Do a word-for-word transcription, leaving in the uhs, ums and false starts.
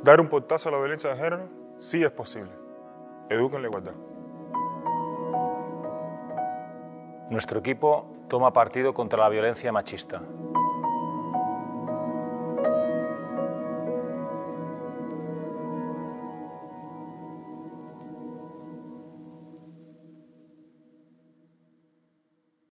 Dar un portazo a la violencia de género sí es posible. Educa en la igualdad. Nuestro equipo toma partido contra la violencia machista.